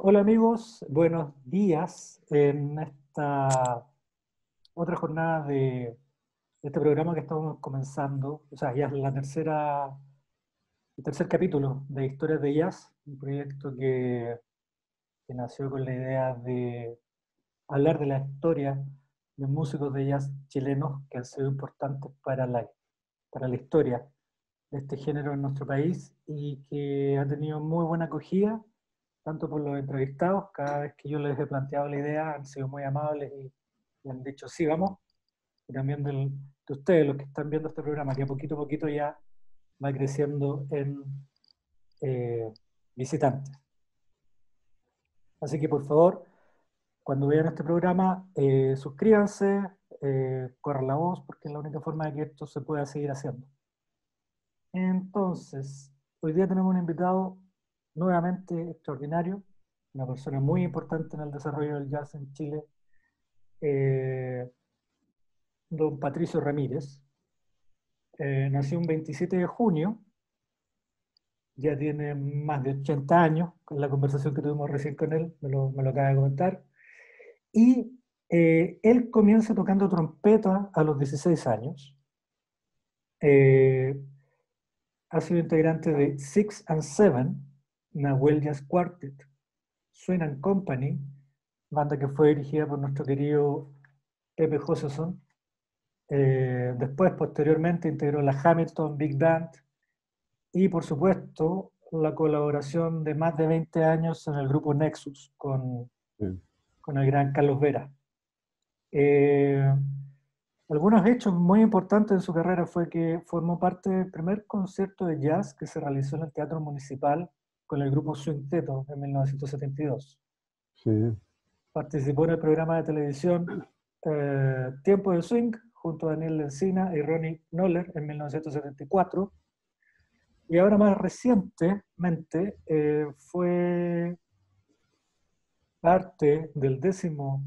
Hola amigos, buenos días en esta otra jornada de este programa que estamos comenzando. O sea, ya es el tercer capítulo de Historias de Jazz, un proyecto que nació con la idea de hablar de la historia de músicos de jazz chilenos que han sido importantes para la historia de este género en nuestro país y que ha tenido muy buena acogida tanto por los entrevistados. Cada vez que yo les he planteado la idea han sido muy amables y han dicho sí, vamos, y también de ustedes, los que están viendo este programa, que a poquito ya va creciendo en eh, visitantes. Así que por favor, cuando vean este programa, suscríbanse, corran la voz, porque es la única forma de que esto se pueda seguir haciendo. Entonces, hoy día tenemos un invitado nuevamente extraordinario, una persona muy importante en el desarrollo del jazz en Chile, eh, don Patricio Ramírez. Nació un 27 de junio, ya tiene más de 80 años, con la conversación que tuvimos recién con él, me lo acaba de comentar, y él comienza tocando trompeta a los 16 años. Eh, ha sido integrante de Six and Seven, Nahuel Jazz Quartet, Swing and Company, banda que fue dirigida por nuestro querido Pepe Joseson. Después, posteriormente, integró la Hamilton Big Band y, por supuesto, la colaboración de más de 20 años en el grupo Nexus Sí. con el gran Carlos Vera. Eh, Algunos hechos muy importantes en su carrera fue que formó parte del primer concierto de jazz que se realizó en el Teatro Municipal con el grupo Swing Teto en 1972. Sí. Participó en el programa de televisión Tiempo de Swing junto a Daniel Lencina y Ronnie Knoller en 1974. Y ahora más recientemente fue parte del 10º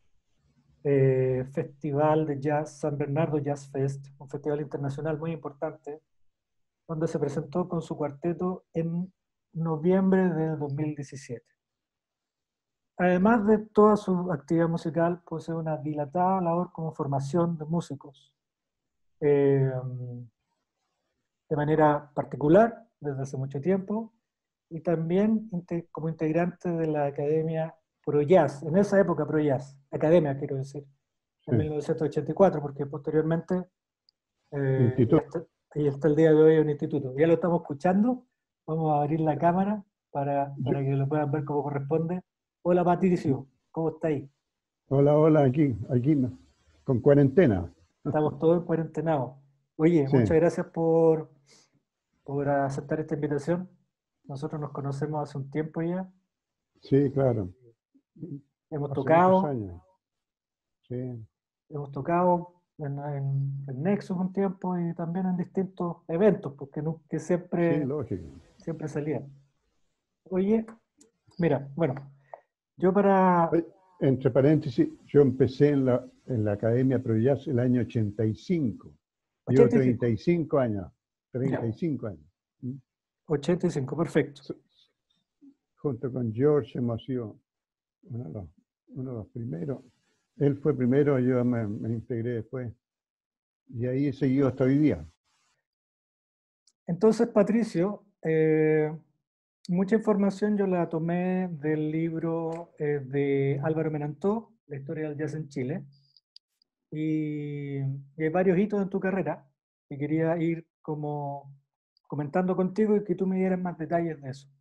Festival de Jazz San Bernardo Jazz Fest, un festival internacional muy importante, donde se presentó con su cuarteto en noviembre de 2017. Además de toda su actividad musical, posee una dilatada labor como formación de músicos, eh, de manera particular desde hace mucho tiempo, y también como integrante de la Academia Pro Jazz, en esa época Pro Jazz, Academia quiero decir, en Sí. 1984, porque posteriormente, y Instituto. hasta el día de hoy, es un instituto. Ya lo estamos escuchando, vamos a abrir la cámara Yo- para que lo puedan ver como corresponde. Hola Patricio, ¿cómo está ahí? Hola, hola, aquí, con cuarentena. Estamos todos en cuarentenados. Oye, Sí, muchas gracias por aceptar esta invitación. Nosotros nos conocemos hace un tiempo ya. sí, claro. Hemos Hace muchos tocado, años. Sí, hemos tocado en Nexus un tiempo y también en distintos eventos, porque no, que sí, siempre, lógico. siempre salían. Oye, mira, bueno, yo para... Oye, entre paréntesis, yo empecé en la Academia Pro Jazz el año 85. Llevo 85, 35 años. ya, 35 años. ¿Mm? 85, perfecto. S- Junto con George hemos sido uno de los primeros. Él fue primero, yo me integré después. Y ahí he seguido hasta hoy día. Entonces, Patricio, mucha información yo la tomé del libro de Álvaro Menantó, La historia del jazz en Chile, y hay varios hitos en tu carrera que quería ir como comentando contigo y que tú me dieras más detalles de eso.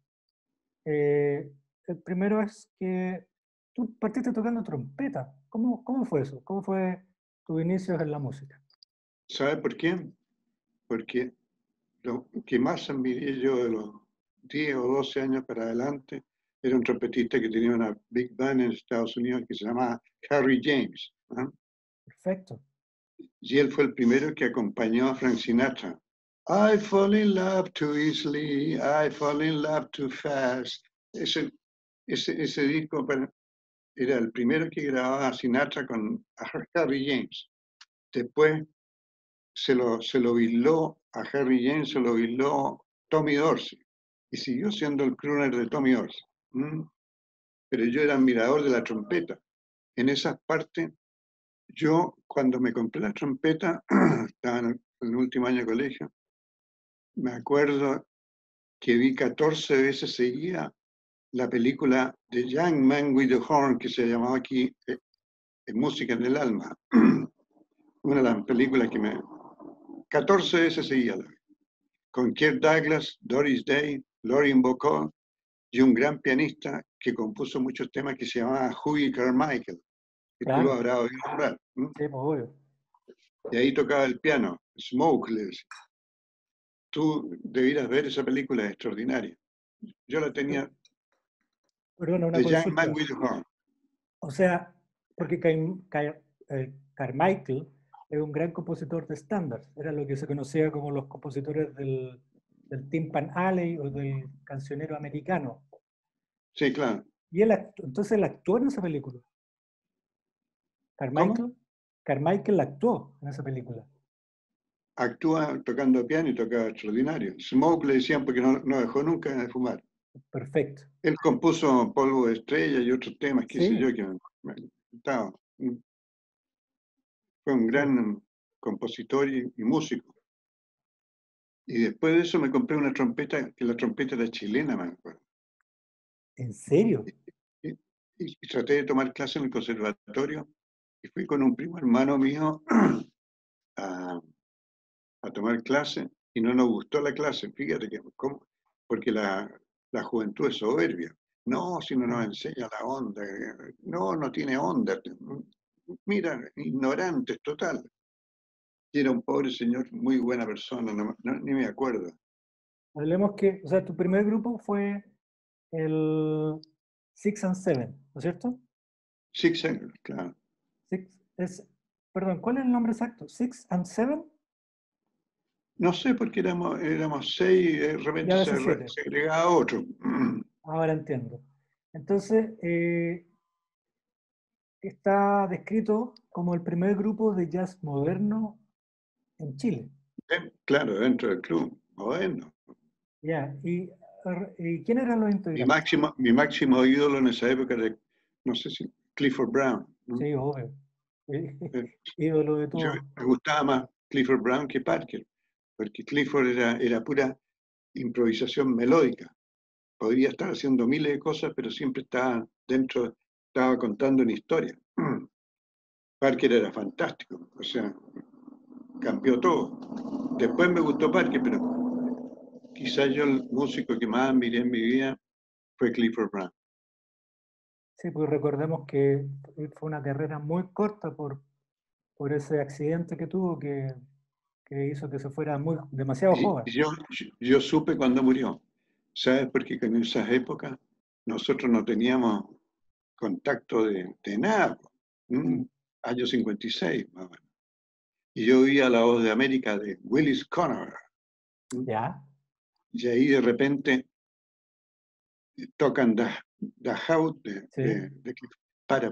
El primero es que tú partiste tocando trompeta. ¿Cómo fue eso? ¿Cómo fue tus inicios en la música? ¿Sabe por qué? Porque lo que más admiré yo de los 10 o 12 años para adelante era un trompetista que tenía una big band en Estados Unidos que se llamaba Harry James. ¿Ah? Perfecto. Y él fue el primero que acompañó a Frank Sinatra. I fall in love too easily, I fall in love too fast. Ese disco era el primero que grababa Sinatra con Harry James. Después se lo bailó a Harry James, se lo bailó Tommy Dorsey y siguió siendo el crooner de Tommy Dorsey. ¿Mm? pero yo era admirador de la trompeta. En esas partes, yo cuando me compré la trompeta, estaba en el último año de colegio, me acuerdo que vi 14 veces seguida la película The Young Man with the Horn, que se llamaba aquí Música en el Alma. Una de las películas que 14 veces seguía la vi. Con Kirk Douglas, Doris Day, Lauren Bacall y un gran pianista que compuso muchos temas que se llamaba Hughie Carmichael, que tú lo Claro, habrás oído nombrar. sí, pues obvio. Y ahí tocaba el piano, Smoke, le decía. Tú debieras ver esa película, es extraordinaria. Yo la tenía, Perdona, una The Young Man consulta. with the Horn. O sea, porque Carmichael es un gran compositor de estándares, era lo que se conocía como los compositores del Tin Pan Alley o del cancionero americano. Sí, claro. Y entonces él actuó en esa película. ¿Cómo? Carmichael actuó en esa película. Actúa tocando piano y tocaba extraordinario. Smoke le decían porque no dejó nunca de fumar. Perfecto. Él compuso Polvo de Estrella y otros temas, qué sé Sí, yo, que me gustaba. Fue un sí. gran compositor y músico. Y después de eso me compré una trompeta, que la trompeta era chilena, me acuerdo. ¿En serio? Y, y traté de tomar clase en el conservatorio y fui con un primo hermano mío a, a tomar clase y no nos gustó la clase. Fíjate que, ¿cómo? Porque la juventud es soberbia. No, si no nos enseña la onda. No tiene onda. Mira, ignorantes total. Y era un pobre señor, muy buena persona, ni me acuerdo. Hablemos que, o sea, tu primer grupo fue el Six and Seven, ¿no es cierto? Six Anger, claro. Six, perdón, ¿cuál es el nombre exacto? ¿Six and Seven? No sé por qué éramos seis y de Y repente a se, veces siete. se agregaba otro. Ahora entiendo. Entonces, está descrito como el primer grupo de jazz moderno en Chile. Claro, dentro del club, moderno. Ya, ¿y quiénes eran los integrantes? Mi máximo ídolo en esa época era, no sé si, Clifford Brown, ¿no? Sí, obvio. Eh, Ídolo de Yo todos. me gustaba más Clifford Brown que Parker, porque Clifford era pura improvisación melódica. Podría estar haciendo miles de cosas, pero siempre estaba contando una historia. Parker era fantástico, o sea, cambió todo. Después me gustó Parker, pero quizás yo el músico que más admiré en mi vida fue Clifford Brown. Sí, pues recordemos que fue una carrera muy corta por ese accidente que tuvo que hizo que se fuera demasiado Y joven. yo supe cuando murió, ¿sabes? Porque en esas épocas nosotros no teníamos contacto de nada. ¿Mm? Año 56, más o menos. Y yo oía La Voz de América de Willis Conner. ¿Mm? ¿Ya? Y ahí de repente tocan The House Sí. para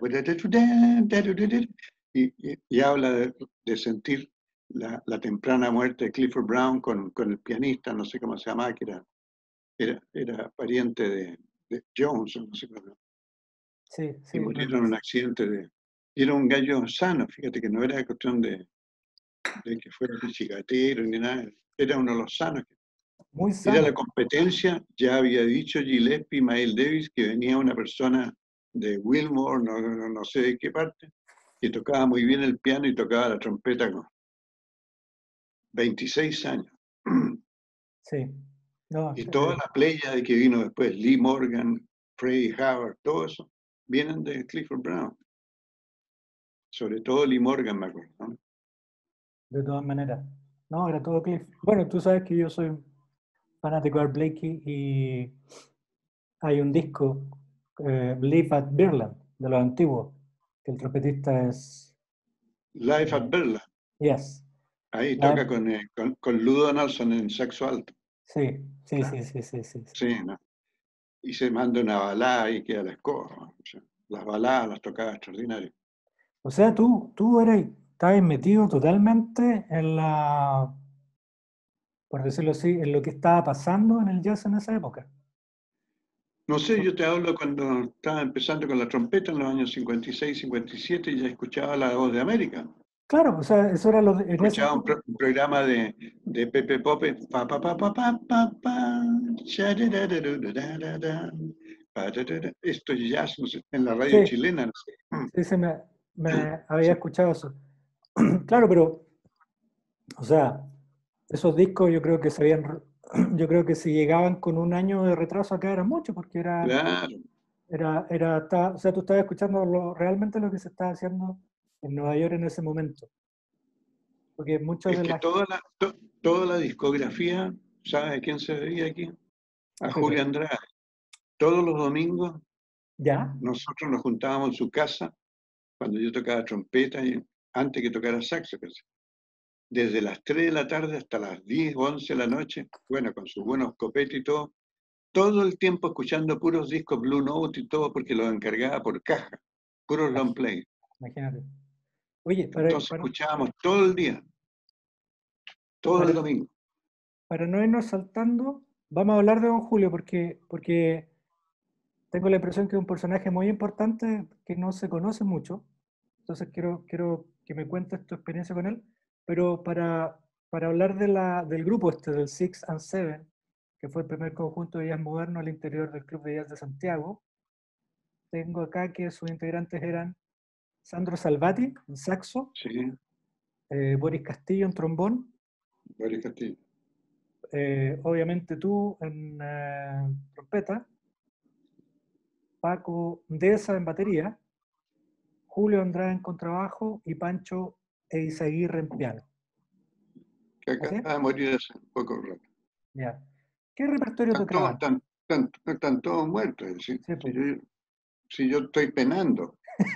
y habla de sentir la temprana muerte de Clifford Brown con el pianista, no sé cómo se llamaba, que era pariente de Jones, no sé cómo, Sí, sí, y murieron en un accidente y era un gallo sano, fíjate que no era cuestión de que fuera chigatero ni nada, era uno de los sanos. muy Era la sano. competencia, ya había dicho Gillespie, Miles Davis, que venía una persona de Wilmore, no sé de qué parte, que tocaba muy bien el piano y tocaba la trompeta con 26 años. Sí. No, Y toda la playa de que vino después, Lee Morgan, Freddie Howard, todo eso, vienen de Clifford Brown. Sobre todo Lee Morgan, me acuerdo, ¿no? de todas maneras. No, era todo Cliff. Bueno, tú sabes que yo soy fanático de Art Blakey y hay un disco, Live at Birland, de los antiguos, que el trompetista es... Life at eh, Berla, yes. ahí toca Live- con Ludo Nelson en saxo alto. sí, sí, Claro, sí, sí, sí, sí, sí. sí, ¿no? Y se manda una balada y queda la escoba, ¿no? O sea, las baladas las tocaba extraordinarias. O sea, tú estabas metido totalmente en por decirlo así, en lo que estaba pasando en el jazz en esa época. No sé, yo te hablo cuando estaba empezando con la trompeta en los años 56, 57 y ya escuchaba La Voz de América. Claro, o sea, eso era en ese Escuchaba un programa de Pepe Pope, pa pa pa pa pa pa pa, shararararararara, pararara. Esto es jazz, no sé, en la radio sí, chilena, no sé. sí, me había Sí, escuchado eso. Claro, pero, o sea, esos discos yo creo que se habían, yo creo que si llegaban con un año de retraso acá era mucho, porque claro. o sea, tú estabas escuchando realmente lo que se estaba haciendo en Nueva York en ese momento. Porque muchas Es de que las... toda la discografía, ¿sabes a quién se debía aquí? A Pepe, Julio Andrade. Todos los domingos ¿ya? nosotros nos juntábamos en su casa cuando yo tocaba trompeta y antes que tocara saxo, casi. Desde las 3 de la tarde hasta las 10 o 11 de la noche, bueno, con sus buenos copetes y todo el tiempo escuchando puros discos Blue Note y todo porque los encargaba por caja, puros long play. Imagínate. Oye, Entonces escuchábamos todo el día, todo el para, domingo. para no irnos saltando, vamos a hablar de Don Julio porque tengo la impresión que es un personaje muy importante que no se conoce mucho. Entonces quiero que me cuentes tu experiencia con él. Pero para hablar del grupo este, del Six and Seven, que fue el primer conjunto de jazz moderno al interior del Club de Jazz de Santiago, tengo acá que sus integrantes eran Sandro Salvati en saxo, Sí, Boris Castillo en trombón, Boris Castillo. obviamente tú en trompeta, Paco Deza en batería, Julio Andrade en contrabajo y Pancho Eizaguirre en piano. Que ¿Así? acaba de morir hace un poco rato. Ya. ¿Qué repertorio tocaban? Están todos muertos. Es decir, Sí, po. si yo estoy penando.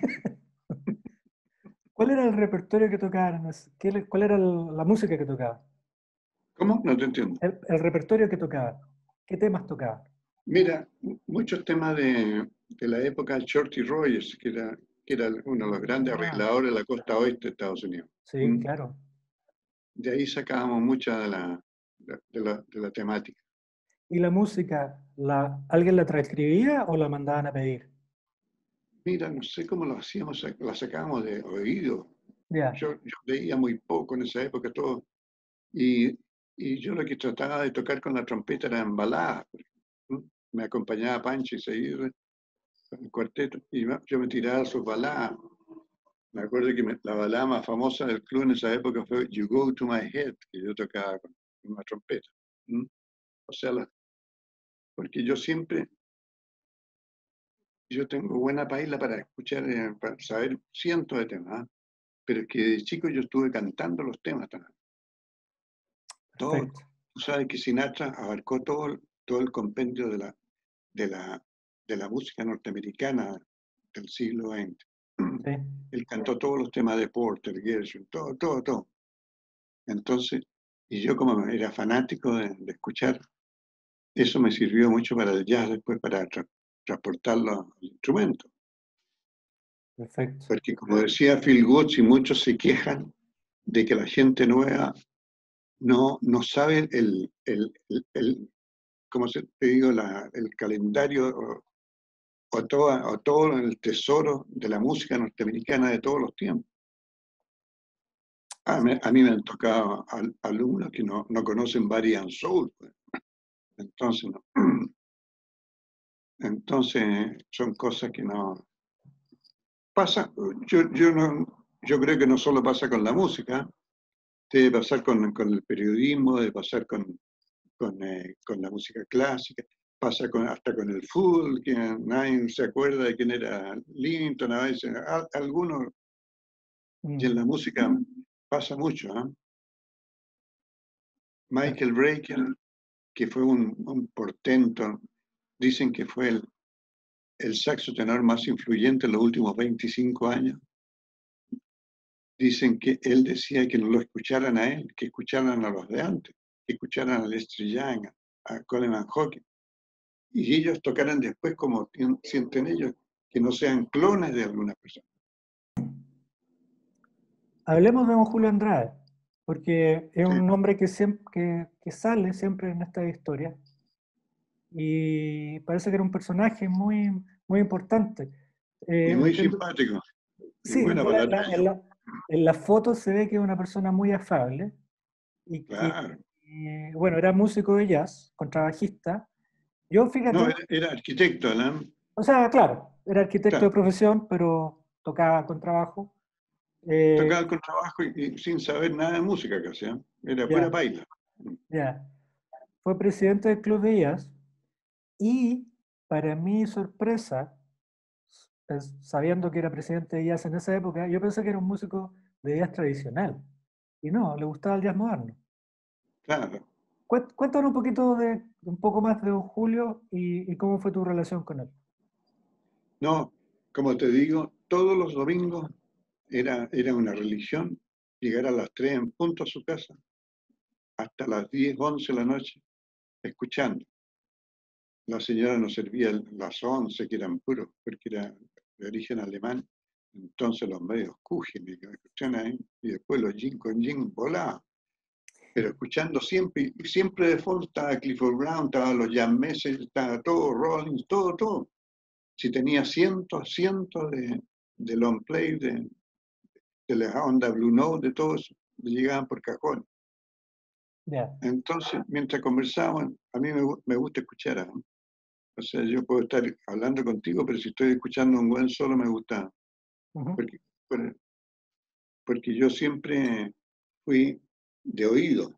¿Cuál era el repertorio que tocaban? ¿Cuál era la música que tocaban? ¿Cómo? No te entiendo. El repertorio que tocaban. ¿Qué temas tocaban? Mira, muchos temas de la época de Shorty Rogers, que era uno de los grandes Ah, arregladores de la costa oeste de Estados Unidos. sí, ¿Mm? claro. De ahí sacábamos mucha de la temática. ¿Y la música, alguien la transcribía o la mandaban a pedir? Mira, no sé cómo lo hacíamos, la sacábamos de oído. Ya, Yo leía muy poco en esa época todo. Y, y yo lo que trataba de tocar con la trompeta eran baladas. ¿Mm? Me acompañaba Pancho y Seguirre, el cuarteto, y yo me tiraba sus baladas. Me acuerdo que la balada más famosa del club en esa época fue You Go to My Head, que yo tocaba con una trompeta. ¿Mm? O sea, porque yo tengo buena paila para escuchar, para saber cientos de temas, ¿ah? Pero es que de chico yo estuve cantando los temas también. Todo, perfecto. tú sabes que Sinatra abarcó todo el compendio de la, de la música norteamericana del siglo XX. Sí, Él cantó todos los temas de Porter, Gershwin, todo, todo, todo. Entonces, y yo como era fanático de escuchar, eso me sirvió mucho para el jazz después, para transportarlo al instrumento. perfecto. Porque como decía Phil Woods, y muchos se quejan de que la gente nueva no sabe ¿cómo te digo? El calendario o todo el tesoro de la música norteamericana de todos los tiempos. A mí me han tocado alumnos que no conocen Variant Soul, pues. Entonces, no. Entonces son cosas que no pasa. Yo creo que no solo pasa con la música, debe pasar con el periodismo, debe pasar con la música clásica, pasa hasta con el fútbol, que nadie se acuerda de quién era Linton, a veces, algunos, y en Mm, la música pasa mucho, ¿ah? Michael Brecker, que fue un portento, dicen que fue el saxo tenor más influyente en los últimos 25 años. Dicen que él decía que no lo escucharan a él, que escucharan a los de antes, que escucharan a Lester Young, a Coleman Hawkins, y ellos tocaran después como sienten ellos, que no sean clones de alguna persona. Hablemos de don Julio Andrade, porque es Sí, un nombre que sale siempre en esta historia. y parece que era un personaje muy, muy importante. Y muy Entiendo, simpático. Y sí, bueno para la talla. en la foto se ve que es una persona muy afable y que, Claro. bueno, era músico de jazz, contrabajista. Yo, No, fíjate, era arquitecto, Alan. o sea, claro, era arquitecto de Claro. profesión, pero tocaba contrabajo. Eh, Tocaba el contrabajo y sin saber nada de música casi, ¿eh? Era pura ya, paila. ya. Fue presidente del Club de Jazz y, para mi sorpresa, sabiendo que era presidente de jazz en esa época, yo pensé que era un músico de jazz tradicional. Y no, le gustaba el jazz moderno. Claro. Cuéntanos un poco más de don Julio y cómo fue tu relación con él. No, como te digo, todos los domingos era una religión llegar a las 3 en punto a su casa, hasta las 10, 11 de la noche, escuchando. La señora nos servía las 11, que eran puros, porque era de origen alemán. Entonces los medios Kuchen, y que escuchan ahí, y después los gin con gin volaban. Pero escuchando siempre, y siempre de fondo estaba Clifford Brown, estaban los Jan Messer, estaba todo, Rollins, todo, todo. Si tenía cientos de long play, de la onda Blue Note, de todos, le llegaban por cajón. Ya. Entonces, mientras conversábamos, a mí me gusta escuchar. O sea, yo puedo estar hablando contigo, pero si estoy escuchando un buen solo me gusta, Ujú, porque, porque yo siempre fui de oído.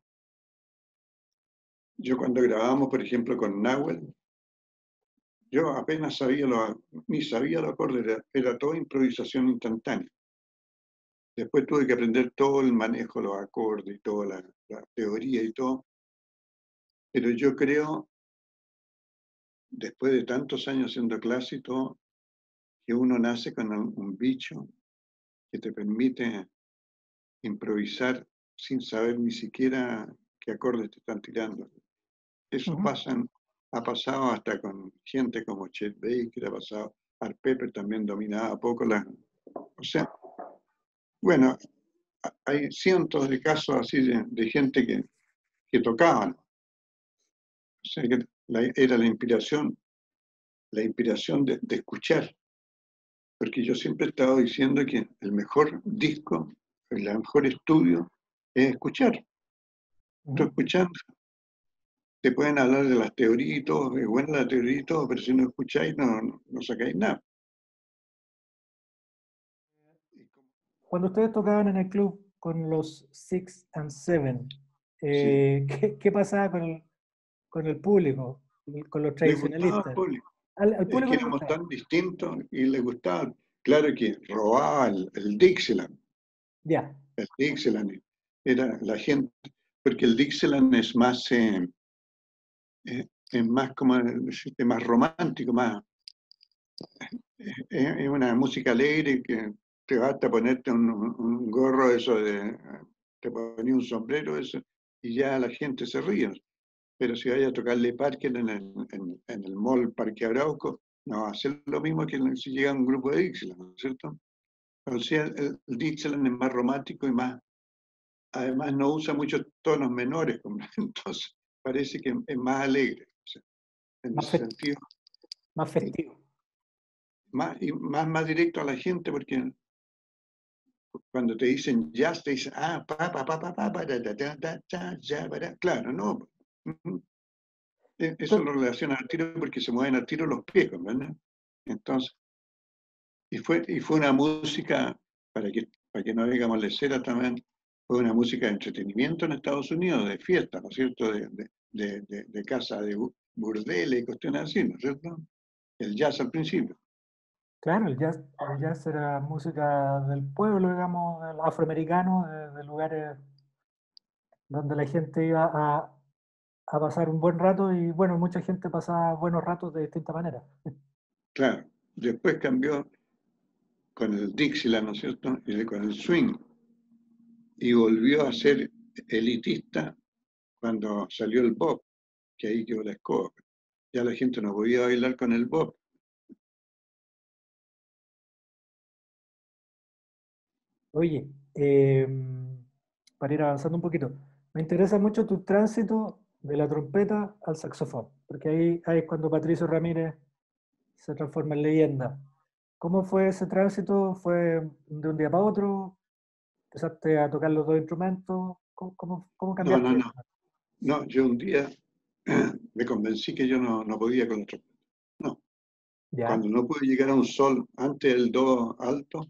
Yo cuando grabábamos, por ejemplo, con Nahuel, yo apenas ni sabía los acordes, era toda improvisación instantánea. Después tuve que aprender todo el manejo, los acordes y toda la teoría y todo. Pero yo creo, después de tantos años haciendo clase y todo, que uno nace con un bicho que te permite improvisar sin saber ni siquiera qué acordes te están tirando. Eso ujú. ha pasado hasta con gente como Chet Baker, ha pasado, Art Pepper también dominaba poco o sea, bueno, hay cientos de casos así de gente que tocaban. O sea, que era la inspiración de escuchar, porque yo siempre he estado diciendo que el mejor disco, el mejor estudio es escuchar. Tú Ujú. escuchando, te pueden hablar de las teorías y todo, es buena la teoría y todo, pero si no escucháis no sacáis nada. Cuando ustedes tocaban en el club con los Six and Seven, Sí, ¿qué pasaba con el público, con los les gustaba al tradicionalistas? público. Al Es público que le éramos gustaba. tan distintos y les gustaba. Claro que robaba el Dixieland. Ya. El Dixieland era la gente, porque el Dixieland es más como decirte, más romántico, es una música alegre que te basta ponerte un gorro eso te ponía un sombrero eso, y ya la gente se ríe. Pero si vaya a tocarle parque en el mall Parque Arauco, no va a ser lo mismo que si llega un grupo de Dixieland, ¿no es cierto? O sea, el Dixieland es más romántico y más, además no usa muchos tonos menores, entonces parece que es más alegre, o sea, en Más, ese sentido, más festivo. más directo a la gente, porque cuando te dicen jazz, te dicen, claro, no. Eso Entonces, lo relaciona al tiro porque se mueven al tiro los pies, ¿verdad? Entonces, y fue una música, para que no digamos lecera también, fue una música de entretenimiento en Estados Unidos, de fiesta, ¿no es cierto? De casa de burdeles y cuestiones así, ¿no es cierto? El jazz al principio. claro, el jazz era música del pueblo, digamos, del afroamericano, de lugares donde la gente iba a pasar un buen rato y bueno, mucha gente pasaba buenos ratos de distintas maneras. Claro, después cambió con el Dixieland, ¿no es cierto? Y con el swing, y volvió a ser elitista cuando salió el pop, que ahí quedó la escoba. Ya la gente no podía bailar con el pop. Oye, para ir avanzando un poquito, me interesa mucho tu tránsito de la trompeta al saxofón, porque ahí es cuando Patricio Ramírez se transforma en leyenda. ¿Cómo fue ese tránsito? ¿Fue de un día para otro? ¿Empezaste a tocar los dos instrumentos? ¿Cómo No, no, cambiaste no. eso? No, yo un día me convencí que yo no podía con la trompeta. No, ¿Ya? cuando no pude llegar a un sol antes del do alto,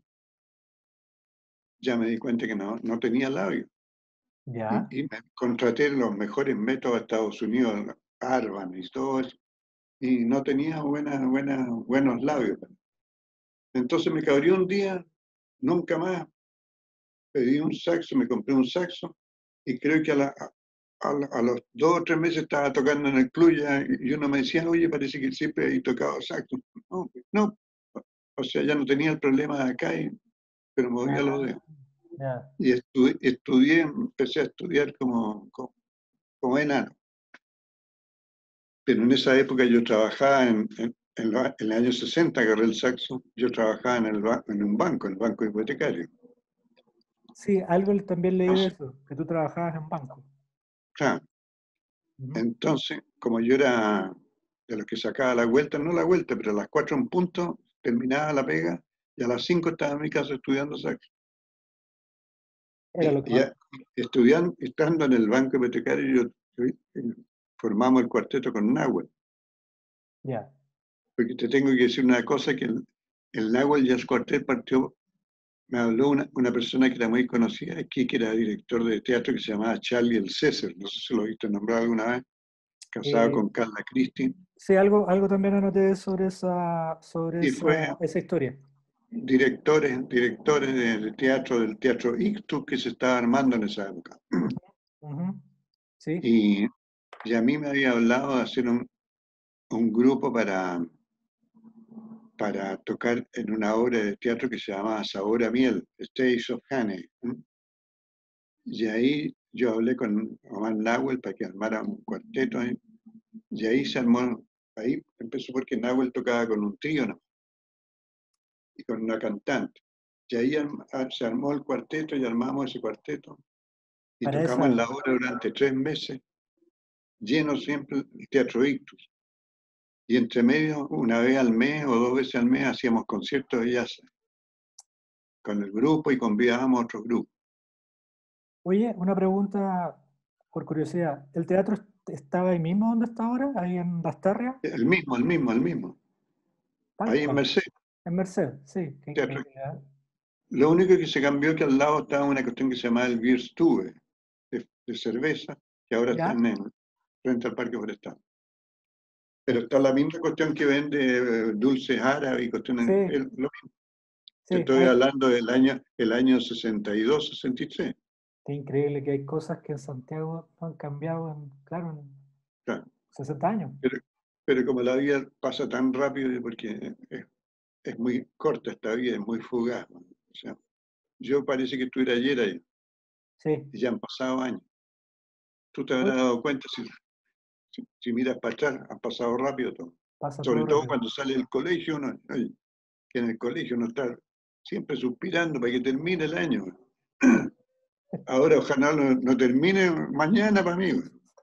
ya me di cuenta que no tenía labio. ¿Ya? Y me contraté los mejores métodos de Estados Unidos, Arban y todo eso, y no tenía buenos labios. Entonces me cabrió un día, nunca más, pedí un saxo, me compré un saxo, y creo que a los 2 o 3 meses estaba tocando en el club ya, y uno me decía, oye, parece que siempre he tocado saxo. No, no, o sea, ya no tenía el problema de acá, pero movía los Ah, dedos. ya. Y empecé a estudiar como enano. Pero en esa época yo trabajaba en el año 60, agarré el saxo, yo trabajaba en un banco, en el banco hipotecario. Sí, algo también leí de Entonces, eso, que tú trabajabas en banco. claro, Ujú. entonces, como yo era de los que sacaba la vuelta, no la vuelta, pero a las 4 en punto terminaba la pega y a las 5 estaba en mi casa estudiando saxo. Era Y lo que más. ya estando en el banco hipotecario, formamos el cuarteto con Nahuel. Ya. Porque te tengo que decir una cosa, que el Nahuel Jazz Quartet partió. Me habló una persona que era muy conocida aquí, que era director de teatro, que se llamaba Charlie el César. No sé si lo viste nombrar alguna vez. Casado Eh, con Carla Christie. sí, algo también anoté sobre Y fue esa historia. directores de teatro del Teatro Ictus que se estaba armando en esa época. Ujú. Sí. Y, y a mí me había hablado de hacer un grupo para tocar en una obra de teatro que se llamaba Sabor a Miel, Stays of Honey. Y ahí yo hablé con Omar Nahuel para que armara un cuarteto ahí. Y ahí se armó, ahí empezó porque Nahuel tocaba con un trío, ¿no? Y con una cantante. Y ahí se armó el cuarteto y armamos ese cuarteto. Y Para tocamos en esa, la obra durante 3 meses, lleno siempre el Teatro Ictus. Y entre medio, una vez al mes o 2 veces al mes, hacíamos conciertos de jazz con el grupo y convidábamos a otros grupos. oye, una pregunta por curiosidad. ¿El teatro estaba ahí mismo donde está ahora? ¿Ahí en Basterria? El mismo. Tal Ahí en cual. Merced, En Merced, sí. Teatro. Lo único que se cambió es que al lado estaba una cuestión que se llamaba el Bierstube, de cerveza, que ahora ¿Ya? están frente al Parque Forestal. Pero está la misma cuestión que vende dulces árabes y cuestiones, Sí, es lo mismo. Te sí. estoy hablando del año 62, 63. Qué increíble que hay cosas que en Santiago no han cambiado claro, en Claro. 60 años. Pero, pero como la vida pasa tan rápido, porque es muy corta esta vida, es muy fugaz. ¿No? O sea, yo parece que estuviera ayer ahí, Sí. y ya han pasado años. Tú te habrás Hoy dado cuenta si miras para atrás, han pasado rápido todo. pasa todo Sobre todo rápido. cuando sale del colegio, que en el colegio uno está siempre suspirando para que termine el año. Ahora ojalá no termine mañana para mí.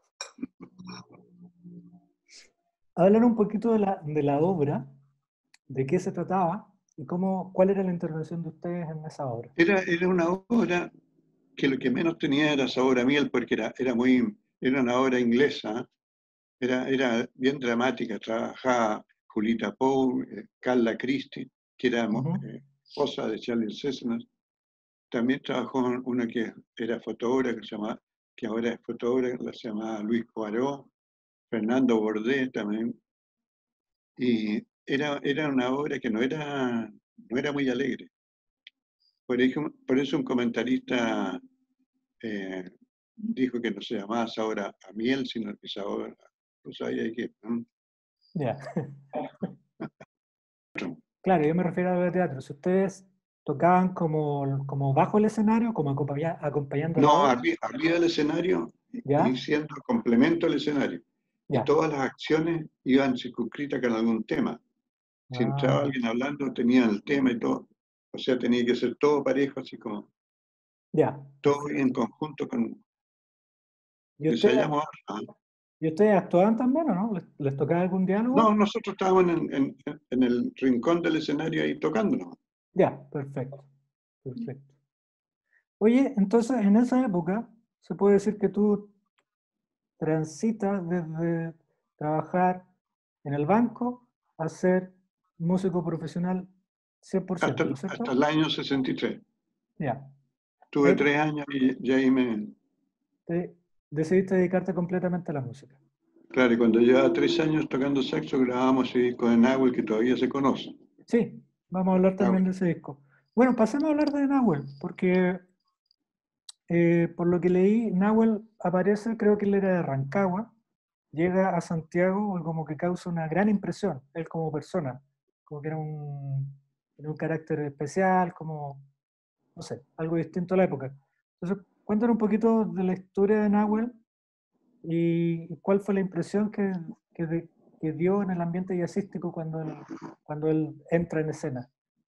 Hablar un poquito de la obra, de qué se trataba y cuál era la intervención de ustedes en esa obra. Era una obra que lo que menos tenía era sabor a miel, porque era una obra inglesa, era bien dramática. Trabajaba Julita Poe, Carla Christie, que era Ujú. esposa de Charlie César. También trabajó una que era fotógrafa, que ahora es fotógrafa, se llamaba Luis Poirot, Fernando Bordet también. Y era una obra que no era muy alegre. Por eso un comentarista dijo que no se llamaba Sabor a Miel, sino que Sabor, pues ahí hay que. Ya. Claro, yo me refiero a la obra de teatro. Si ustedes tocaban como bajo el escenario, como acompañando la No, obra, arriba del escenario y ¿ya? siendo complemento al escenario. Y Ya. todas las acciones iban circunscritas con algún tema. Si Ah, entraba ya. alguien hablando, tenían el tema y todo. O sea, tenía que ser todo parejo, así como Ya, todo en perfecto. conjunto con. ¿Y ustedes Ensayamos. ¿Y ustedes actuaban también o no? ¿Les tocaba algún diálogo? No, nosotros estábamos en el rincón del escenario ahí tocándonos. Ya, perfecto, perfecto. Oye, entonces en esa época se puede decir que tú transitas desde trabajar en el banco a ser músico profesional 100%, ¿no es Hasta cierto? el año 63. Ya. Tuve Ahí 3 años y ahí decidiste dedicarte completamente a la música. Claro, y cuando llevaba 3 años tocando saxo, grabamos ese disco de Nahuel que todavía se conoce. Sí, vamos a hablar también Nahuel. de ese disco. Bueno, pasemos a hablar de Nahuel, porque por lo que leí, Nahuel aparece, creo que él era de Rancagua, llega a Santiago y como que causa una gran impresión, él como persona, como que era un carácter especial, como, no sé, algo distinto a la época. Entonces, cuéntanos un poquito de la historia de Nahuel y cuál fue la impresión que dio en el ambiente jazzístico cuando él entra en escena.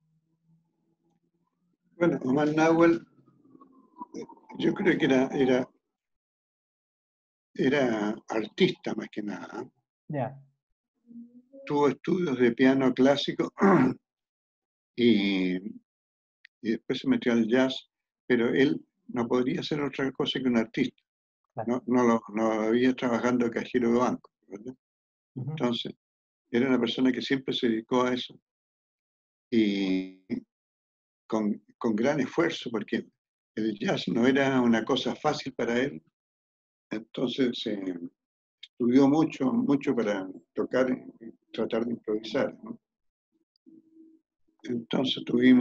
Bueno, Omar Nahuel, yo creo que era artista más que nada. ¿Eh? Ya, Tuvo estudios de piano clásico y, y después se metió al jazz, pero él no podría ser otra cosa que un artista. claro. No había trabajando de cajero de banco, ¿verdad? Ujú. Entonces, era una persona que siempre se dedicó a eso y con gran esfuerzo, porque el jazz no era una cosa fácil para él, entonces estudió mucho, mucho para tocar y tratar de improvisar, ¿no? Entonces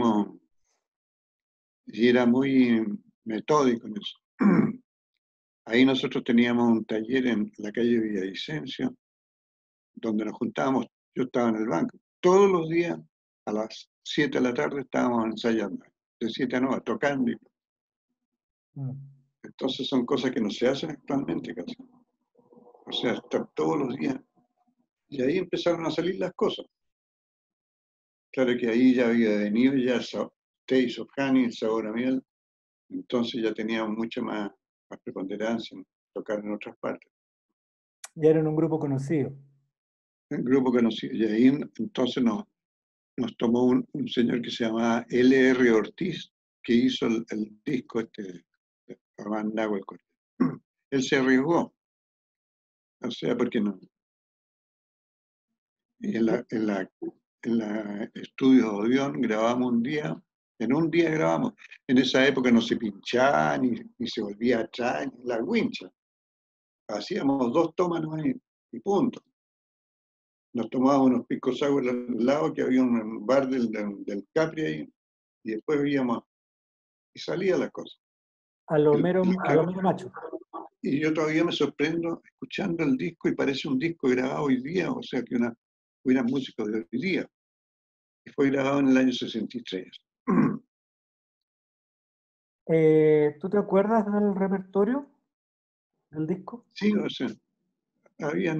y era muy metódico en eso. Ahí nosotros teníamos un taller en la calle Villavicencio, donde nos juntábamos, yo estaba en el banco, todos los días a las 7 de la tarde estábamos ensayando, de 7 a 9, tocando. Mm. Entonces son cosas que no se hacen actualmente casi. O sea, estar todos los días. Y ahí empezaron a salir las cosas. Claro que ahí ya había venido ya Taste of Honey, el sabor a miel, entonces ya teníamos mucha más preponderancia en tocar en otras partes. Ya eran un grupo conocido. El grupo conocido, y ahí entonces nos tomó un señor que se llamaba L.R. Ortiz, que hizo el disco de Román Nahuel Cortés. Él se arriesgó, o sea, porque no. Y en la estudio de Odeón grabamos un día, en un día grabamos. En esa época no se pinchaba ni se volvía atrás, ni la wincha. Hacíamos 2 tomas nomás y punto. Nos tomábamos unos pisco sour al lado, que había un bar del Capri ahí, y después veíamos, y salía la cosa. A lo mero macho. Y yo todavía me sorprendo escuchando el disco y parece un disco grabado hoy día, o sea que hubieran músicos de hoy día. Y fue grabado en el año 63. ¿Tú te acuerdas del repertorio del disco? Sí, o sea, habían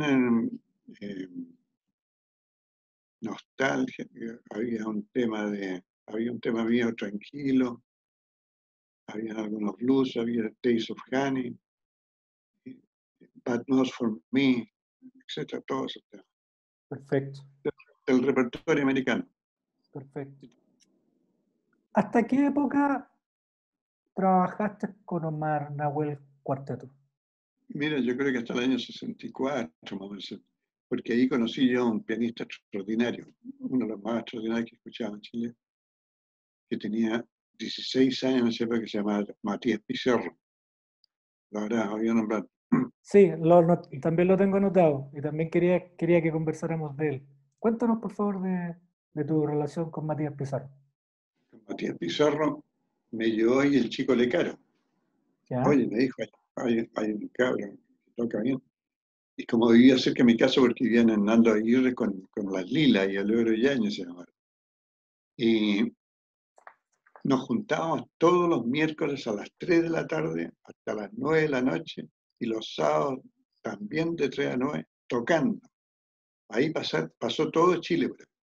nostalgia, había un tema mío tranquilo, habían algunos blues, había Days of Honey, Bad News for Me, etcétera, todos esos temas. Perfecto, Del repertorio americano. perfecto. ¿Hasta qué época trabajaste con Omar Nahuel Cuarteto? Mira, yo creo que hasta el año 64, más o menos, porque ahí conocí yo a un pianista extraordinario, uno de los más extraordinarios que escuchaba en Chile, que tenía 16 años en esa época, que se llamaba Matías Pizarro. Lo habrás oído nombrar. Sí, también lo tengo anotado y también quería que conversáramos de él. Cuéntanos, por favor, de tu relación con Matías Pizarro. Matías Pizarro me llevó ahí el chico Lecaro. ¿Ya? Oye, me dijo, hay un cabrón que toca bien. Y como vivía cerca de mi casa, porque vivía en Hernando Aguirre con las Lilas y el Ebro Yáñez se llamaban. Y nos juntábamos todos los miércoles a las 3 de la tarde hasta las 9 de la noche y los sábados también de 3 a 9 tocando. Ahí pasó todo Chile.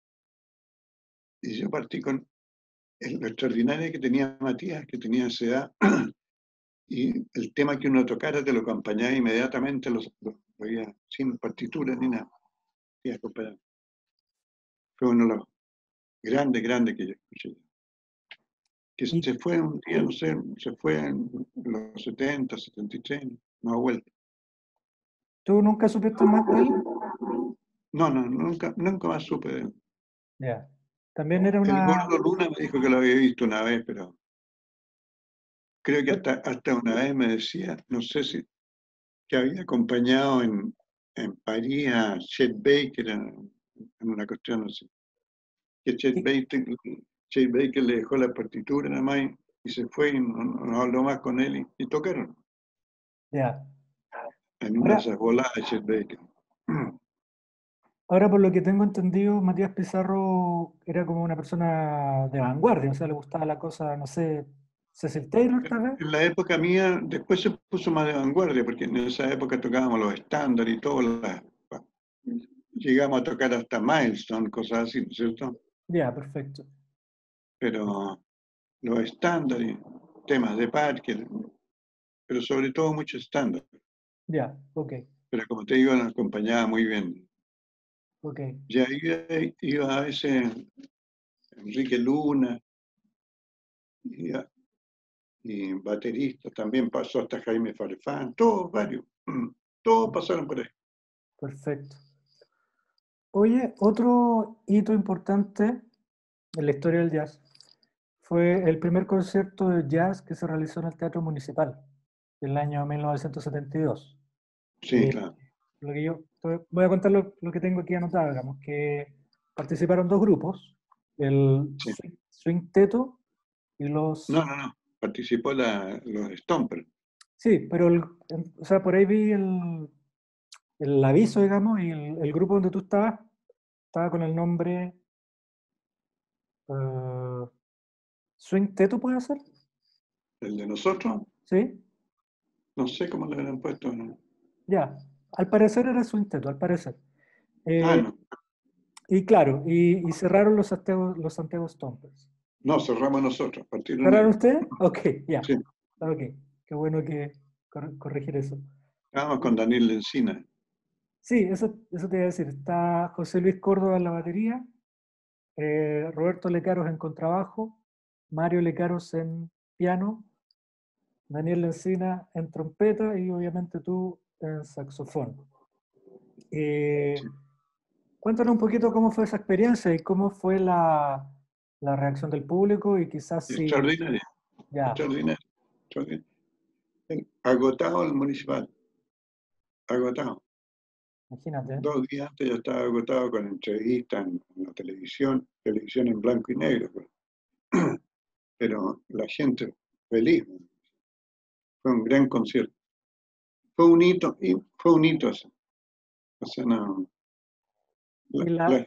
Y yo partí con lo extraordinario que tenía Matías, que tenía esa edad, y el tema que uno tocara te lo acompañaba inmediatamente los todavía sin partitura ni nada. Y acompañado. Fue uno de los grandes que yo escuché. Que ¿Y se fue un día, no sé, se fue en los 70, 73, no ha vuelto. tú nunca supiste más de él? No, nunca más supe de él. Ya. También era El una... Gordo Luna me dijo que lo había visto una vez, pero creo que hasta una vez me decía, no sé si, que había acompañado en París a Chet Baker en una cuestión así. Que Chet Baker le dejó la partitura nada más y se fue y no habló más con él y tocaron Ya. en una de Ahora, esas voladas de Chet Baker. ahora, por lo que tengo entendido, Matías Pizarro era como una persona de vanguardia, o sea, le gustaba la cosa, no sé, Cecil Taylor tal vez. En la época mía, después se puso más de vanguardia, porque en esa época tocábamos los estándares y todo. Llegamos a tocar hasta Milestone, cosas así, ¿no es cierto? Ya, perfecto. Pero los estándares, temas de Parker, pero sobre todo mucho estándar. Ya, ok, Pero como te digo, nos acompañaba muy bien. ok. Y ahí iba a ese Enrique Luna, y baterista, también pasó hasta Jaime Farfán, todos varios, todos pasaron por ahí. Perfecto. Oye, otro hito importante en la historia del jazz fue el primer concierto de jazz que se realizó en el Teatro Municipal, en el año 1972. Sí, Eh, claro. lo que voy a contar lo que tengo aquí anotado, digamos, que participaron dos grupos, el Sí. Swing Teto y los... No. Participó los Stompers. Sí, pero o sea, por ahí vi el aviso, digamos, y el grupo donde tú estabas estaba con el nombre eh, Swing Teto, ¿puede ser? El de nosotros, Sí, no sé cómo le habrán puesto. ¿No? ya. Al parecer era Swing Teto, al parecer. Eh, No. y claro, y cerraron los Santiago Stompers. No, cerramos nosotros, partieron ¿Cerraron ellos. ustedes? Ok, ya. Sí, Ok, qué bueno que corregir eso. estábamos con Daniel Lencina. Sí, eso te iba a decir. Está José Luis Córdoba en la batería, Roberto Lecaros en contrabajo, Mario Lecaros en piano, Daniel Lencina en trompeta y obviamente tú en saxofón. Eh, Sí. Cuéntanos un poquito cómo fue esa experiencia y cómo fue la reacción del público y quizás si Extraordinario, ya, extraordinario, extraordinario. Agotado el municipal, agotado. imagínate. 2 días antes ya estaba agotado con entrevistas en la televisión en blanco y negro. Pero la gente feliz. Fue un gran concierto. Fue un hito, y fue un hito eso. O sea, no, Y la-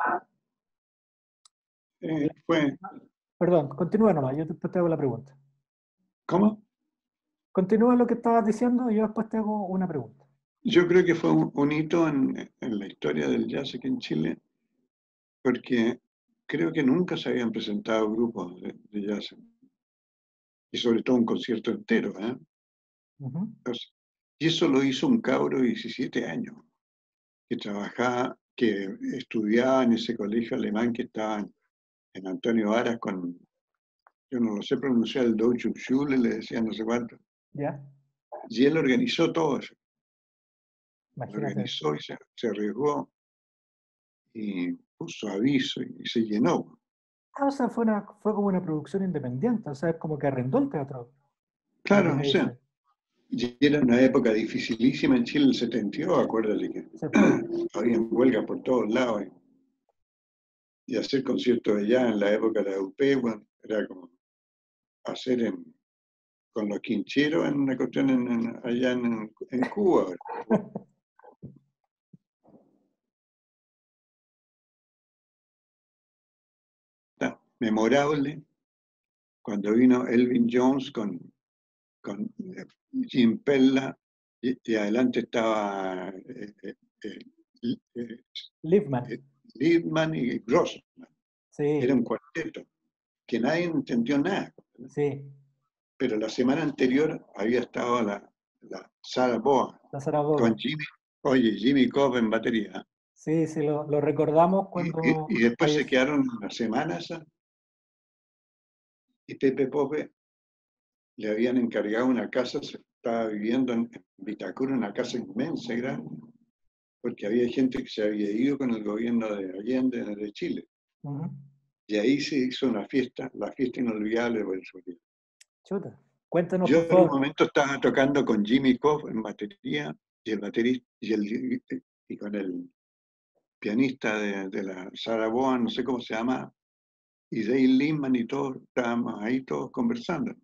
fue, perdón, continúa nomás, yo después te hago la pregunta. ¿cómo? Continúa lo que estabas diciendo y yo después te hago una pregunta. Yo creo que fue un hito en la historia del jazz aquí en Chile, porque creo que nunca se habían presentado grupos de jazz, y sobre todo un concierto entero, ¿eh? Ujú. O sea, y eso lo hizo un cabro de 17 años, que trabajaba, que estudiaba en ese colegio alemán que estaba en Antonio Varas con, yo no lo sé pronunciar, el Deutsche Schule, le decían no sé cuánto, ¿Ya? y él organizó todo eso, lo Imagínate. organizó y se arriesgó y puso aviso y se llenó. Ah, o sea, fue como una producción independiente, o sea, es como que arrendó el teatro, por lo que Claro, o me sea, dice. y era una época dificilísima en Chile, el 72, acuérdate que Sí, había huelgas por todos lados, y hacer conciertos allá en la época de la UP, bueno, era como hacer con los quincheros en una cuestión allá en Cuba. Está memorable cuando vino Elvin Jones con Jim Pella y adelante estaba Liebman, Liebman y Grossman. Era sí, un cuarteto que nadie entendió nada. sí, Pero la semana anterior había estado la Sarah Boa la Zaragoza. Oye, Jimmy Cobb en batería. Sí, sí, lo recordamos Y, cuando y después se falleció. quedaron unas semanas y Pepe Pope le habían encargado una casa, se estaba viviendo en Vitacura, una casa inmensa y grande, porque había gente que se había ido con el gobierno de Allende, de Chile. Ujú. Y ahí se hizo una fiesta, la fiesta inolvidable por su vida. Chuta. Cuéntanos, Yo por en un favor. momento estaba tocando con Jimmy Cobb en batería y el baterista y con el pianista de la Sarah Vaughan, no sé cómo se llama, y Dave Liebman y todos estábamos ahí todos conversando.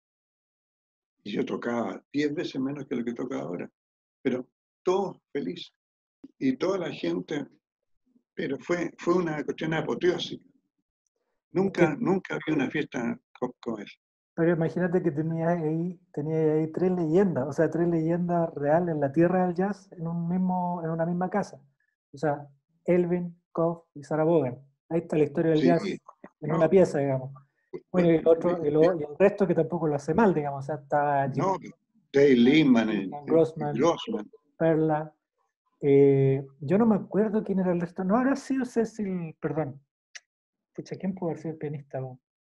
Y yo tocaba 10 veces menos que lo que toca ahora, pero todos felices. Y toda la gente, pero fue una cuestión apoteósica. Es que, Nunca había una fiesta como esa. pero imagínate que tenía ahí tres leyendas, o sea, tres leyendas reales en la tierra del jazz en una misma casa. O sea, Elvin, Koff y Sarah Vaughan. Ahí está la historia del Sí, jazz en una no, pieza, digamos. Bueno, y el otro, y el resto que tampoco lo hace mal, digamos. O sea, está Jim no, Dave Liebman y Grossman, Grossman. Perla. Yo no me acuerdo quién era el resto. No habrá sido Cecil, perdón. Pucha, ¿quién pudo haber sido el pianista?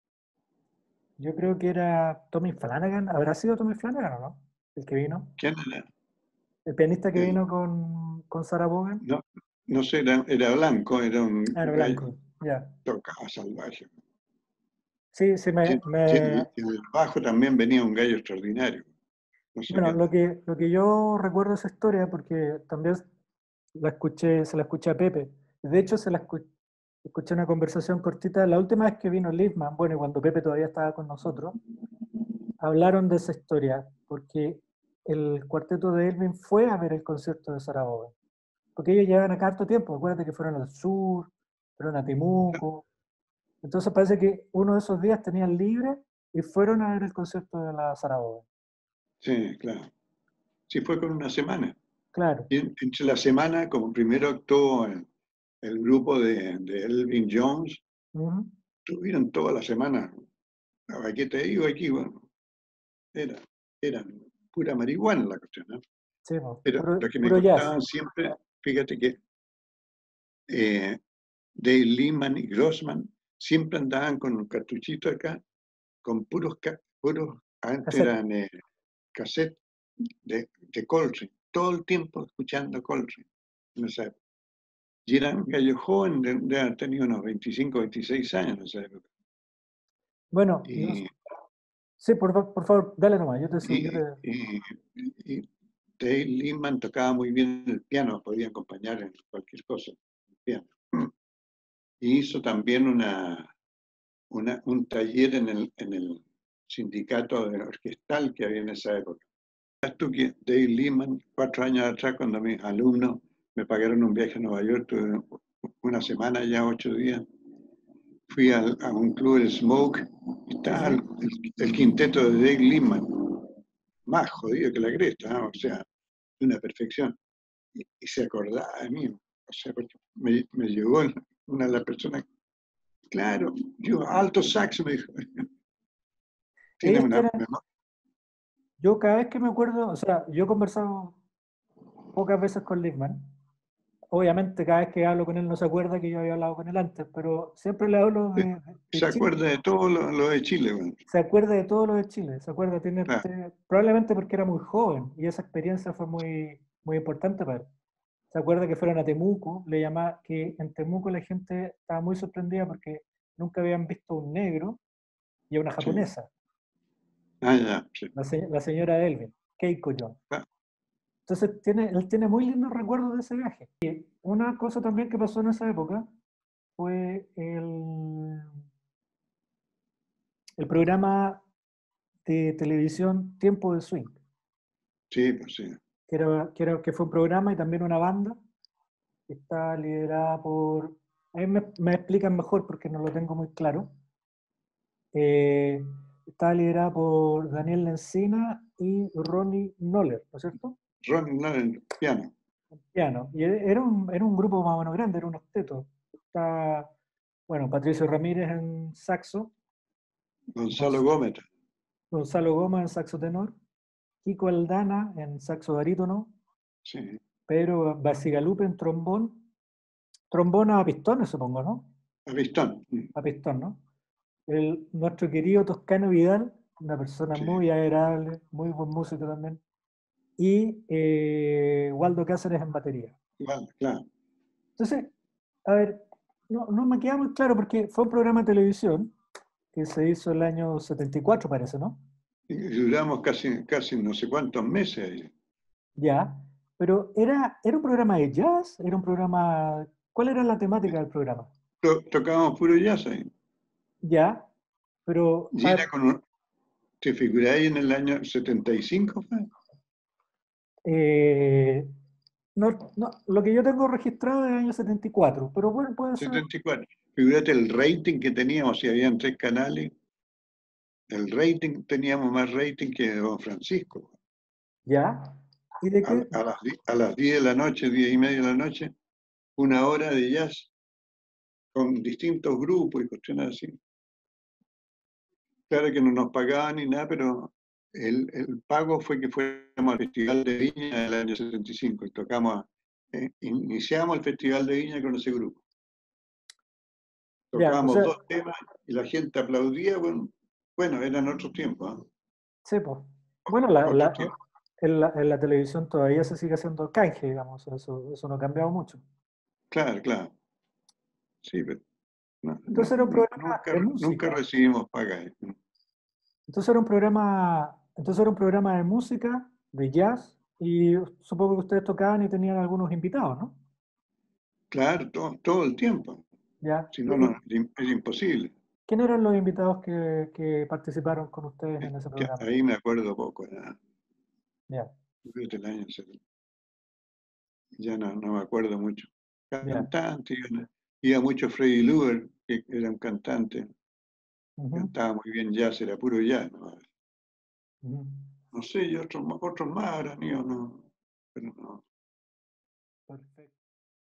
Yo creo que era Tommy Flanagan. ¿Habrá sido Tommy Flanagan o no? El que vino. ¿Quién era? El pianista que El- vino con Sarah Vaughan. no, no sé, era blanco, era un Ah, era gallo, blanco. Ya. tocaba salvaje. Sí, sí, Y en el bajo también venía un gallo extraordinario. No sé bueno, quién era. lo que yo recuerdo de esa historia, porque también se la escuché a Pepe. De hecho, escuché una conversación cortita. La última vez que vino Liebman, bueno, y cuando Pepe todavía estaba con nosotros, hablaron de esa historia, porque el cuarteto de Elvin fue a ver el concierto de Sarah Vaughan. Porque ellos llevan acá harto tiempo, acuérdate que fueron al sur, fueron a Temuco. Entonces parece que uno de esos días tenían libre y fueron a ver el concierto de la Sarah Vaughan. Sí, claro. Sí, fue con una semana. Claro. Y entre la semana, como primero actuó el grupo de Elvin Jones, Ujú. tuvieron toda la semana. ¿A qué te digo aquí? Bueno, era, era pura marihuana la cuestión, ¿no? Sí, po, Pero puro, lo que me puro jazz. contaban siempre, fíjate que eh, Dave Liebman y Grossman siempre andaban con un cartuchito acá, con puros antes Cassette. eran cassettes de Coltrane, todo el tiempo escuchando Coltrane en esa época. Y eran un gallo joven, de haber tenido unos 25, 26 años en esa época. Bueno, Y, sí, por favor, dale nomás, yo te sigo. y, y, y Dave Liebman tocaba muy bien el piano, podía acompañar en cualquier cosa, el piano. Y hizo también un taller en el sindicato de orquestal que había en esa época. ¿Sabes tú que Dave Liebman, 4 años atrás, cuando mis alumnos me pagaron un viaje a Nueva York, tuve una semana, ya 8 días, fui a un club, el Smoke, y Sí, estaba sí. el quinteto de Dave Liebman, más jodido que la cresta, ¿no? O sea, de una perfección. Y se acordaba de mí, o sea, porque me llegó una de las personas, claro, yo, alto saxo, me dijo, tiene Ellos una tienen, memoria. yo cada vez que me acuerdo, o sea, yo he conversado pocas veces con Lickman. Obviamente, cada vez que hablo con él no se acuerda que yo había hablado con él antes, pero siempre le hablo Se de Chile. acuerda de todo lo de Chile, bueno, Se acuerda de todo lo de Chile, se acuerda, claro, probablemente porque era muy joven y esa experiencia fue muy importante para él. Se acuerda que fueron a Temuco, le llamaba que en Temuco la gente estaba muy sorprendida porque nunca habían visto un negro y a una sí. japonesa, Ah, ya, sí. la señora Elvin, Keiko John. Ah, Entonces él tiene muy lindos recuerdos de ese viaje. Y una cosa también que pasó en esa época fue el programa de televisión Tiempo de Swing, sí, pues sí. que fue un programa y también una banda que está liderada por, a mí me explican mejor porque no lo tengo muy claro. Está liderada por Daniel Lencina y Ronnie Noller, ¿no es cierto? Ron no, el piano, Piano. Y era un grupo más o menos grande, era un octeto. Está, bueno, Patricio Ramírez en saxo, Gonzalo Gómez, Gonzalo Goma en saxo tenor, Kiko Aldana en saxo barítono, sí. Pedro Bacigalupe en trombón a pistones, supongo, ¿no? Avistón. A pistón, ¿no? Nuestro querido Toscano Vidal, una persona Sí, muy agradable, muy buen músico también, y Waldo Cáceres en batería. igual, claro. Entonces, a ver, no me queda muy claro porque fue un programa de televisión que se hizo el año 74, parece, ¿no? Y duramos casi no sé cuántos meses ahí. Ya, pero ¿era un programa de jazz? ¿Era un programa... ¿Cuál era la temática del programa? Tocábamos puro jazz ahí. Ya, pero, Y era ¿te figuráis en el año 75? Fue? lo que yo tengo registrado es el año 74, pero bueno, puede ser, 74. Figúrate el rating que teníamos, si habían 3 canales. El rating, teníamos más rating que Don Francisco. ya. ¿Y de qué? A las 10 de la noche, 10 y media de la noche, 1 hora de jazz con distintos grupos y cuestiones así. Claro que no nos pagaban ni nada, pero el pago fue que fuéramos al Festival de Viña del año 75 y tocamos, iniciamos el Festival de Viña con ese grupo. Ya, o Tocábamos sea, 2 temas y la gente aplaudía, bueno, eran otros tiempos, ¿eh? sí, pues. Bueno, Otros tiempos. en la televisión todavía se sigue haciendo canje, digamos, eso no ha cambiado mucho. Claro, claro. Sí, pero Entonces era un programa nunca, de nunca música. recibimos paga. Entonces era un programa de música, de jazz, y supongo que ustedes tocaban y tenían algunos invitados, ¿no? Claro, todo el tiempo. Ya. Si no, no, es imposible. ¿Quién eran los invitados que participaron con ustedes en ese Que programa? ahí me acuerdo poco, ya, Ya, desde el año 70. Ya no me acuerdo mucho. ya. Cantante, iba mucho Freddy Luger, que era un cantante, Ujú, cantaba muy bien jazz, era puro jazz, ¿no? ujú. No sé, y otros más habrán ido, no, pero no. Perfecto.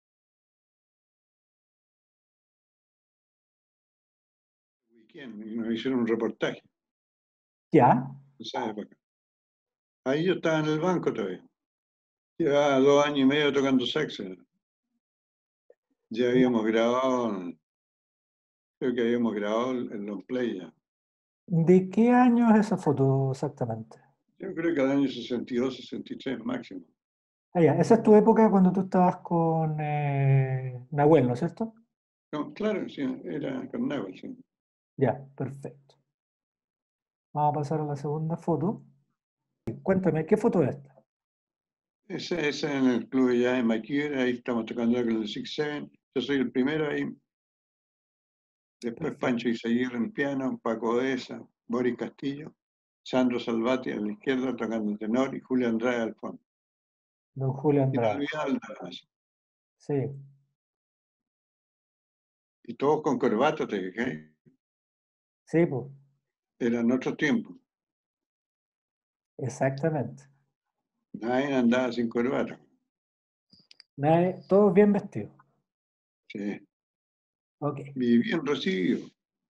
Weekend, y nos hicieron un reportaje Ya. en esa época. Ahí yo estaba en el banco todavía. Llevaba 2 años y medio tocando saxo. Ya habíamos grabado, creo que habíamos grabado el long play ya. ¿De qué año es esa foto exactamente? Yo creo que al año 62, 63 máximo. Ah, ya. Esa es tu época cuando tú estabas con Nahuel, ¿no es cierto? No, claro, sí, era con Nahuel, sí. Ya, perfecto. Vamos a pasar a la segunda foto. Cuéntame, ¿qué foto es esta? Ese en el club ya en Maquire, ahí estamos tocando con el Six Seven. Yo soy el primero ahí. Después Perfecto. Pancho Izaguirre en piano, Paco Deza, Boris Castillo, Sandro Salvati a la izquierda tocando tenor y Julio Andrade al fondo. Don Julio Andrade. Inolvidable. Sí, Y todos con corbata, te dije. sí, pues, Eran otros tiempos. exactamente. Nadie andaba sin corbata. Todos bien vestidos. Sí. Ok. Y bien recibido.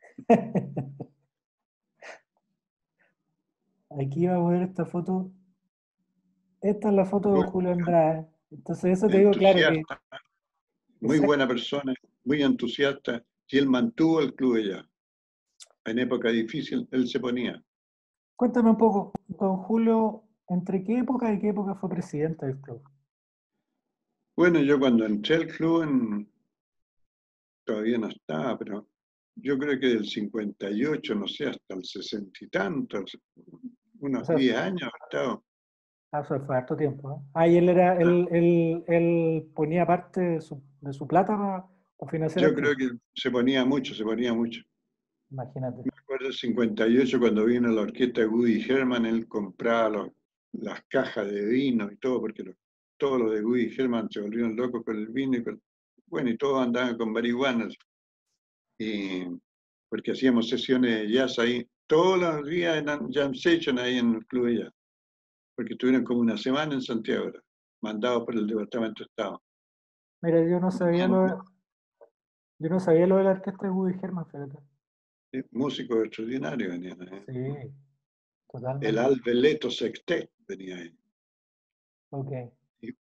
Aquí va a ver esta foto. Esta es la foto de Muy Julio Andrade. Entonces, eso te digo, claro que. entusiasta, muy Exacto. buena persona, muy entusiasta. Y él mantuvo el club allá. En época difícil, él se ponía. Cuéntame un poco, don Julio, ¿entre qué época y qué época fue presidente del club? Bueno, yo cuando entré al club, todavía no estaba, pero yo creo que del 58, no sé, hasta el 60 y tantos, O unos sea, 10 años ha estado. eso fue harto tiempo, ¿eh? Ah, y él ponía parte de su plata para financiar Yo el creo club. que se ponía mucho, se ponía mucho. Imagínate. Me acuerdo del 58 cuando vino la orquesta de Woody Herman, él compraba las cajas de vino y todo, porque todos los de Woody Herman se volvieron locos con el vino bueno, y todos andaban con marihuana, y, porque hacíamos sesiones de jazz ahí, todos los días eran jam session ahí en el club de jazz, porque estuvieron como una semana en Santiago, mandados por el Departamento de Estado. Mira, Teníamos yo no sabía lo de la orquesta de Woody Herman, fíjate. músicos extraordinarios venían ahí. Sí, El totalmente. Alveleto Sextet venía ahí. Ok.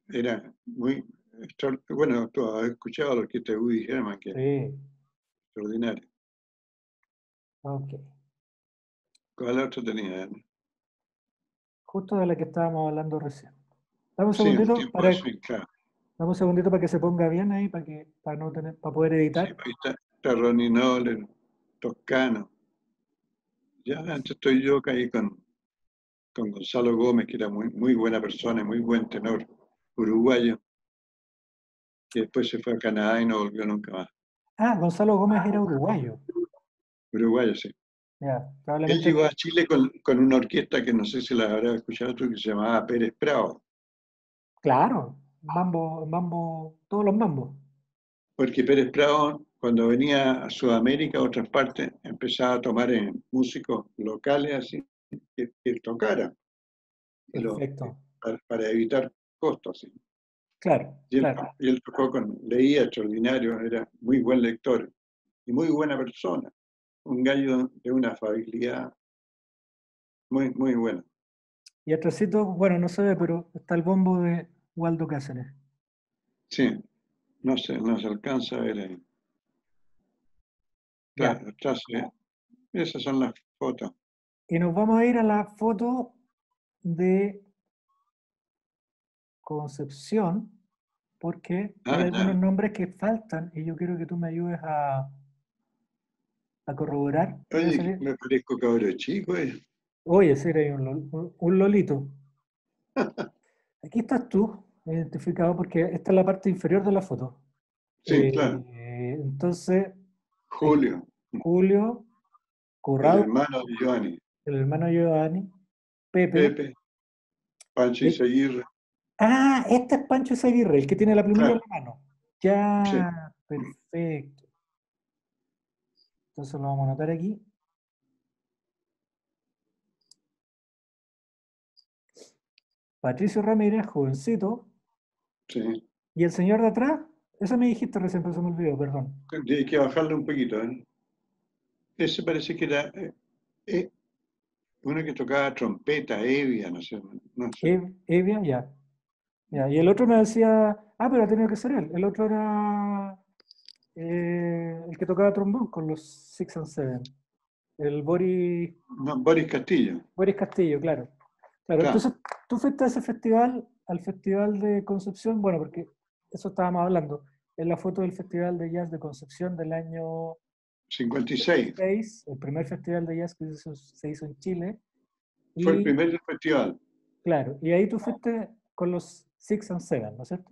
era muy bueno, tú has escuchado a la orquesta de Woody Herman, que es Sí, extraordinario. ok. ¿Cuál otro tenía? Justo de la que estábamos hablando recién. Dame un Sí, el segundito tiempo de swing, claro. dame un segundito para que se ponga bien ahí, para poder Sí, editar. ahí está Ronnie Noller, Toscano. Ya antes estoy yo caí con Gonzalo Gómez, que era muy buena persona, muy buen tenor, uruguayo, que después se fue a Canadá y no volvió nunca más. Ah, Gonzalo Gómez era uruguayo. Uruguayo, sí. Ya, Él probablemente, llegó a Chile con una orquesta que no sé si la habrás escuchado tú, que se llamaba Pérez Prado, claro, mambo, todos los mambos. porque Pérez Prado, cuando venía a Sudamérica, a otras partes, empezaba a tomar en músicos locales así, que tocaran, y Perfecto. para evitar costos. ¿Sí? Claro, claro. Y él tocó leía extraordinario, era muy buen lector y muy buena persona. Un gallo de una afabilidad muy buena. Y atrásito, bueno, no se ve, pero está el bombo de Waldo Cáceres. Sí, no se alcanza a ver ahí. Ya. Atrás, esas son las fotos. Y nos vamos a ir a la foto de Concepción, porque hay Ah, algunos ya. nombres que faltan y yo quiero que tú me ayudes a corroborar. Te voy a Oye, salir. me parezco cabro chico, eh. Oye, sí, eres un lolito. Aquí estás tú, identificado, porque esta es la parte inferior de la foto. Sí, claro. Entonces, ahí está. Julio, Julio, el Corrado, hermano de Giovanni, el hermano Giovanni, Pepe. Pepe, Pancho y- Izaguirre. ah, este es Pancho Izaguirre, el que tiene la plumilla en Claro, la mano. sí. Ya, perfecto. Entonces lo vamos a anotar aquí. Patricio Ramírez, jovencito. Sí. Y el señor de atrás, eso me dijiste recién, pero se me olvidó, perdón. Hay que bajarle un poquito, ¿eh? Ese parece que era eh, uno que tocaba trompeta, Evia, no sé. Evia, ya. Ya. Y el otro me decía, pero ha tenido que ser él. El otro era el que tocaba trombón con los Six and Seven. El No, Boris Castillo, Boris Castillo, claro. Claro, claro. entonces tú fuiste a ese festival, al Festival de Concepción, bueno, porque eso estábamos hablando, en la foto del Festival de Jazz de Concepción del año 56. 6, el primer festival de jazz que se hizo en Chile, Fue el y primer del festival. claro, y ahí tú fuiste con los Six and Seven, ¿no es cierto?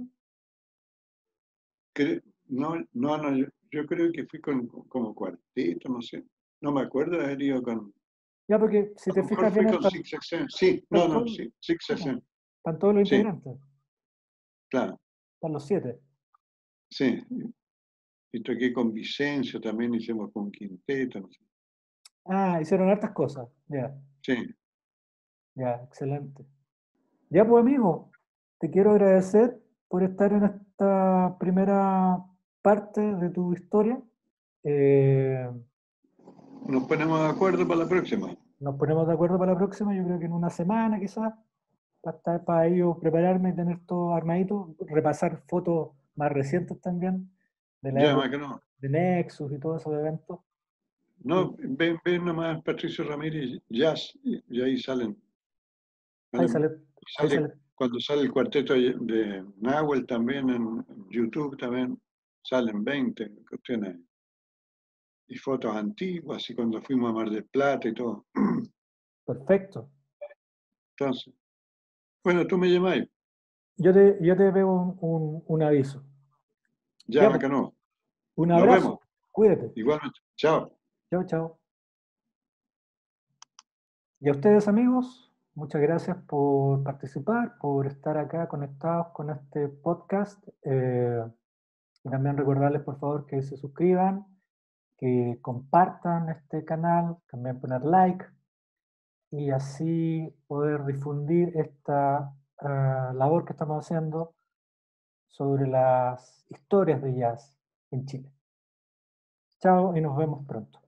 No, yo creo que fui como cuarteto, no sé. No me acuerdo de haber ido con. Ya, porque si A te lo mejor fijas fui bien, con Six XM. Sí, no, sí, Six XM. están todos los Sí, integrantes, claro, están los 7. sí. Y toqué con Vicencio también, hicimos con quinteto, no sé. Ah, hicieron hartas cosas, ya, Sí, ya, excelente. Ya, pues amigo, te quiero agradecer por estar en esta primera parte de tu historia. Eh, nos ponemos de acuerdo para la próxima. Nos ponemos de acuerdo para la próxima, yo creo que en una semana quizás, para ello prepararme y tener todo armadito, repasar fotos más recientes también, de la Ya, más época que no. de Nexus y todos esos eventos. Y No, ven nomás Patricio Ramírez Jazz, y ahí salen. ahí salen- sale, ahí sale, sale. cuando sale el cuarteto de Nahuel también en YouTube también salen 20 cuestiones y fotos antiguas y cuando fuimos a Mar del Plata y todo. Perfecto. Entonces, bueno, tú me llamáis. Yo te pego un aviso. Ya, Ya, pues, Macanó. un Nos vemos. abrazo. Cuídate. Igualmente. Chao. Chao, chao. Y a ustedes, amigos, muchas gracias por participar, por estar acá conectados con este podcast. Y también recordarles, por favor, que se suscriban, que compartan este canal, también poner like y así poder difundir esta labor que estamos haciendo sobre las historias de jazz en Chile. Chao y nos vemos pronto.